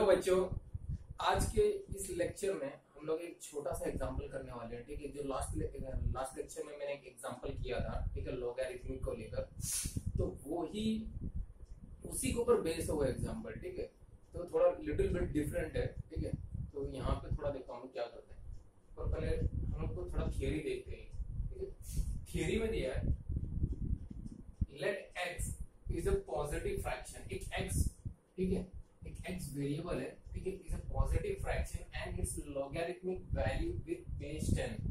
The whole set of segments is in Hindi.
बच्चों, आज के इस लेक्चर में हम लोग एक छोटा सा एग्जांपल करने वाले हैं। ठीक है, जो लास्ट लेक्चर में मैंने एक एग्जांपल किया था, ठीक है, लॉगरिथमिक को लेकर, तो वो ही उसी के ऊपर बेस हुआ एग्जांपल। ठीक है, तो थोड़ा लिटिल बिट डिफरेंट है। ठीक है, तो यहाँ पे थोड़ा देखो हम क्या करते हैं, पर पहले हम लोग को थोड़ा थियरी देखते हैं। ठीक है, थियरी में दिया है let x is a positive fraction. एक x, ठीक है, एक x वेरिएबल है, ठीक है, is a positive fraction and its logarithmic value with base 10।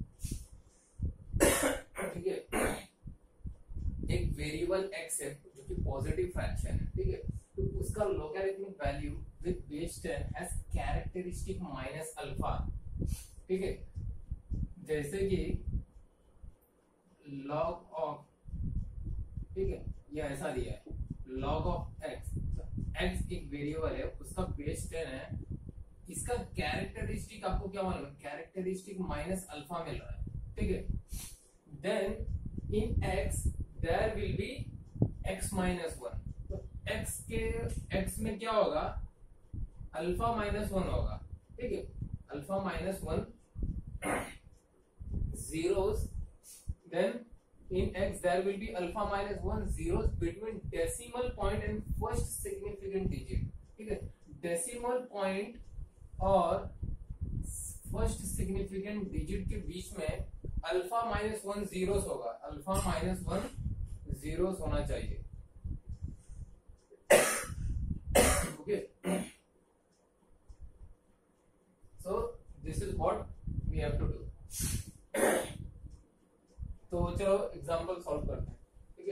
ठीक है, एक वेरिएबल x है जो कि पॉजिटिव फ्रैक्शन है, ठीक है, तो उसका logarithmic value with base 10 has characteristic minus alpha. ठीक है, जैसे कि लॉग ऑफ, ठीक है, ये ऐसा दिया है लॉग ऑफ x। x एक वेरिएबल है, उसका बेस 10 है, इसका कैरेक्टरिस्टिक आपको क्या मालूम है, कैरेक्टरिस्टिक माइनस अल्फा मिल रहा है। ठीक है, then in x there will be x minus 1। तो x में क्या होगा, अल्फा माइनस 1 होगा। ठीक है, alpha minus 1 zeros, then in x there will be alpha minus 1 zeros between decimal point and first significant digit। ठीक है, decimal point और फर्स्ट सिग्निफिकेंट डिजिट के बीच में अल्फा माइनस 1 जीरोस होगा, अल्फा माइनस 1 जीरोस होना चाहिए। Okay, so this is what we have to do. तो चलो एग्जांपल सॉल्व करते हैं। ठीक है,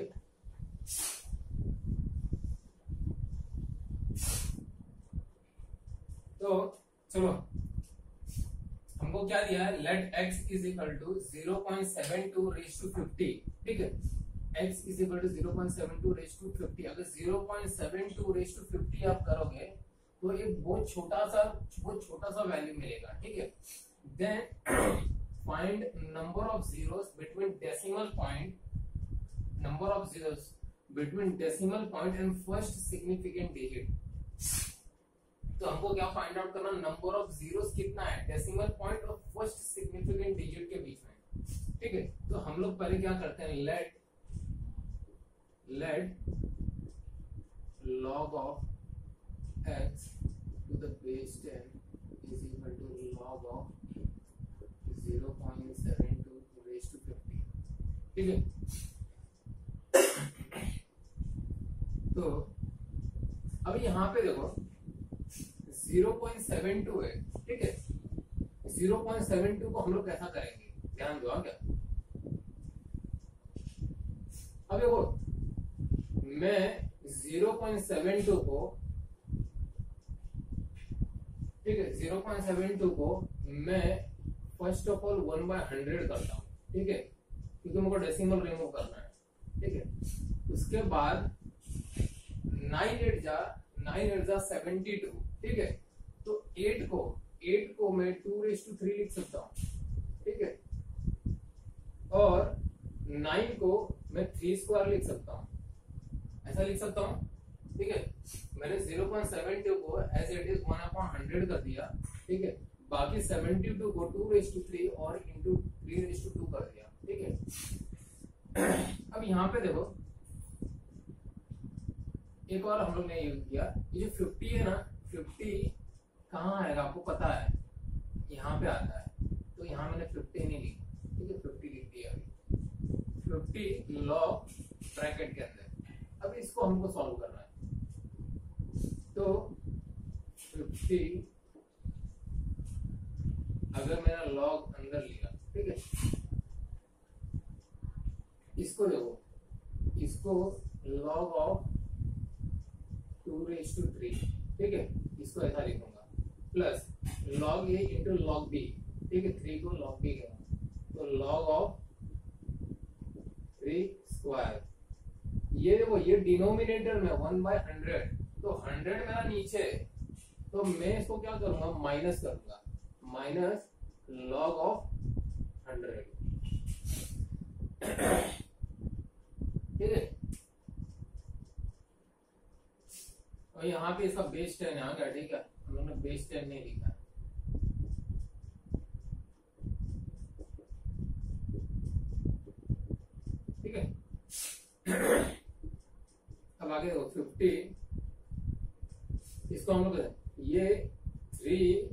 तो चलो हमको क्या दिया है, let x is equal to 0.72 raise to 50। ठीक है, x is equal to 0.72 raise to 50। अगर 0.72 रेज टू 50 आप करोगे तो एक बहुत छोटा सा वैल्यू मिलेगा। ठीक है, then find number of zeros between decimal point and first significant digit। तो हमको क्या फाइंड आउट करना, नंबर ऑफ जीरोस कितना है डेसिमल पॉइंट और फर्स्ट सिग्निफिकेंट डिजिट के बीच में। ठीक है, तो हम लोग पहले क्या करते हैं, let log of x to the base 10 is equal to log of 0.72 raised to 50। ठीक है, तो अब यहाँ पे देखो 0.72 है। ठीक है, 0.72 को हम लोग कैसा करेंगे, ध्यान दो क्या। अब देखो मैं 0.72 को, ठीक है, 0.72 को मैं फर्स्ट ऑफ ऑल 1/100 करता हूँ। ठीक है, क्योंकि मुझको डेसिमल रिमूव करना है। ठीक है, उसके बाद 9 8 जा 72। ठीक है, तो 8 को मैं 2/3 लिख सकता हूँ। ठीक है, और 9 को मैं 3 स्क्वायर लिख सकता हूँ, ऐसा लिख सकता हूँ। ठीक है, मैंने 0.72 को एज इट इज 1/100 कर दिया। ठीक है, बाकी 72 को 2/3 और इंटू 3/2 कर दिया। ठीक है, अब यहाँ पे देखो एक और हम लोग ने यूज किया, ये जो 50 है ना, 50 कहाँ आएगा आपको पता है, यहाँ पे आता है। तो यहाँ मैंने 50 नहीं लिखी, ठीक है, 50 लिख दिया, 50 लॉग ब्रैकेट के अंदर। अब इसको हमको सॉल्व करना है, तो 50 अगर मेरा लॉग अंदर लिया, ठीक है, इसको देखो, इसको लॉग ऑफ 2/3, ठीक है, इसको ऐसा लिखूंगा, plus log a into log b. ठीक है, 3 को लॉग बी करूंगा, तो लॉग ऑफ 3 स्क्वायर। ये देखो, ये डिनोमिनेटर में 1/100, तो 100 मेरा नीचे है, तो मैं इसको क्या करूंगा, माइनस करूंगा, माइनस लॉग ऑफ 100। ठीक है, और यहाँ पे इसका बेस 10 आ गया। ठीक है, हम लोग हमने बेस 10 नहीं लिखा है। ठीक है, अब आगे देखो 50, इसको हम लोग ये 3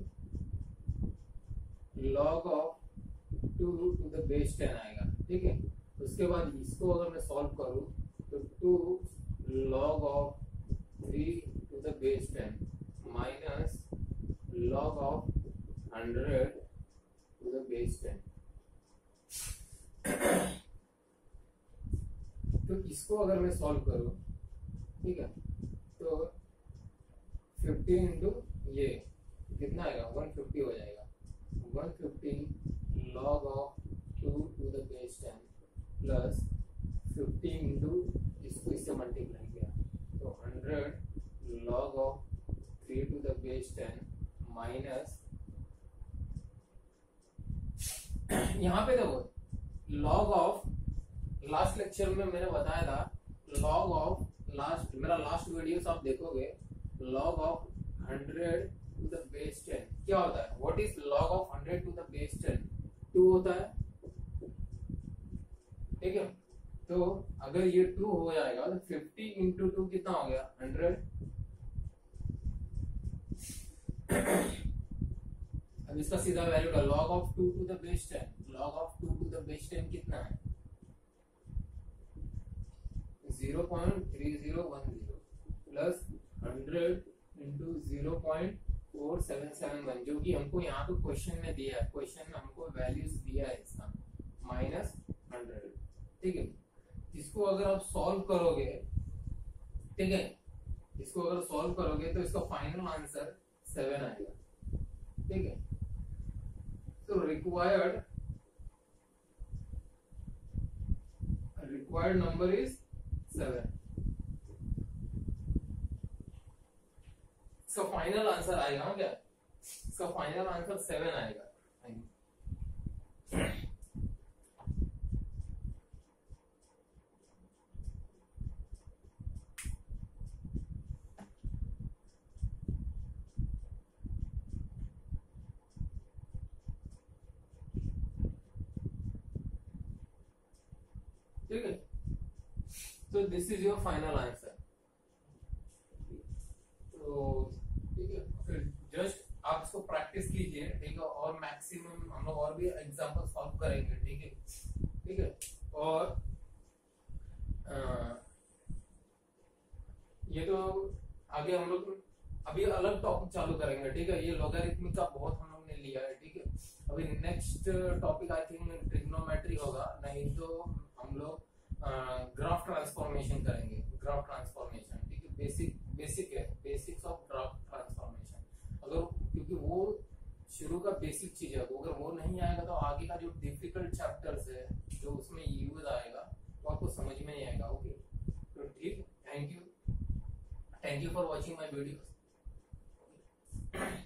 log of 2 to the base 10 आएगा। ठीक है, उसके बाद इसको अगर मैं सॉल्व करूं तो 2 log of 3 to the base 10 minus log of 100 to the base 10। तो इसको अगर मैं सॉल्व करूं, ठीक है, तो 50 इंटू ये कितना आएगा 150 हो जाएगा। 150 log of 2 to the base 10 plus 50 into इसको इससे मल्टीप्लाई किया तो 100 log of 3 to the base 10 minus यहाँ पे देखो log ऑफ लास्ट लेक्चर में मैंने बताया था log ऑफ लास्ट, मेरा लास्ट वीडियोस आप देखोगे, log of 100 to the base 10 क्या होता है? What is log of 100 to the base 10? 2 होता है। ठीक है, तो अगर ये 2 हो जाएगा तो 50 इंटू 2 कितना हो गया 100। अब इसका सीधा वैल्यू का log of 2 to the base 10, log of 2 to the base 10 कितना है 0.3010 प्लस 100 इंटू 0.4771 जो कि हमको यहाँ पे क्वेश्चन में दिया है। क्वेश्चन में हमको वैल्यूज दिया है इसका माइनस 100। ठीक है, इसको अगर आप सॉल्व करोगे, ठीक है, इसको अगर सॉल्व करोगे तो इसका फाइनल आंसर 7 आएगा। ठीक है, तो रिक्वायर्ड नंबर इज 7। इसका फाइनल आंसर आएगा क्या? इसका फाइनल आंसर 7 आएगा। ठीक है, तो this is your final answer. तो ठीक है, फिर जस्ट आप इसको प्रैक्टिस कीजिए। ठीक है, और मैक्सिमम हम लोग और भी एग्जांपल सॉल्व करेंगे। ठीक है, ठीक है, और ये तो आगे हम लोग अभी अलग टॉपिक चालू करेंगे। ठीक है, ये लॉगरिथमिक का बहुत हम लोग ने लिया है। ठीक है, अभी next topic I think trigonometry होगा, नहीं तो हम लोग ग्राफ ट्रांसफॉर्मेशन करेंगे। ग्राफ ट्रांसफॉर्मेशन, ठीक है, बेसिक है, बेसिक्स ऑफ ग्राफ ट्रांसफॉर्मेशन। अगर क्योंकि वो शुरू का बेसिक चीज है, अगर वो नहीं आएगा तो आगे का जो डिफिकल्ट चैप्टर्स है जो उसमें यूज आएगा वो आपको समझ में नहीं आएगा। ओके, तो ठीक, thank you for watching my video.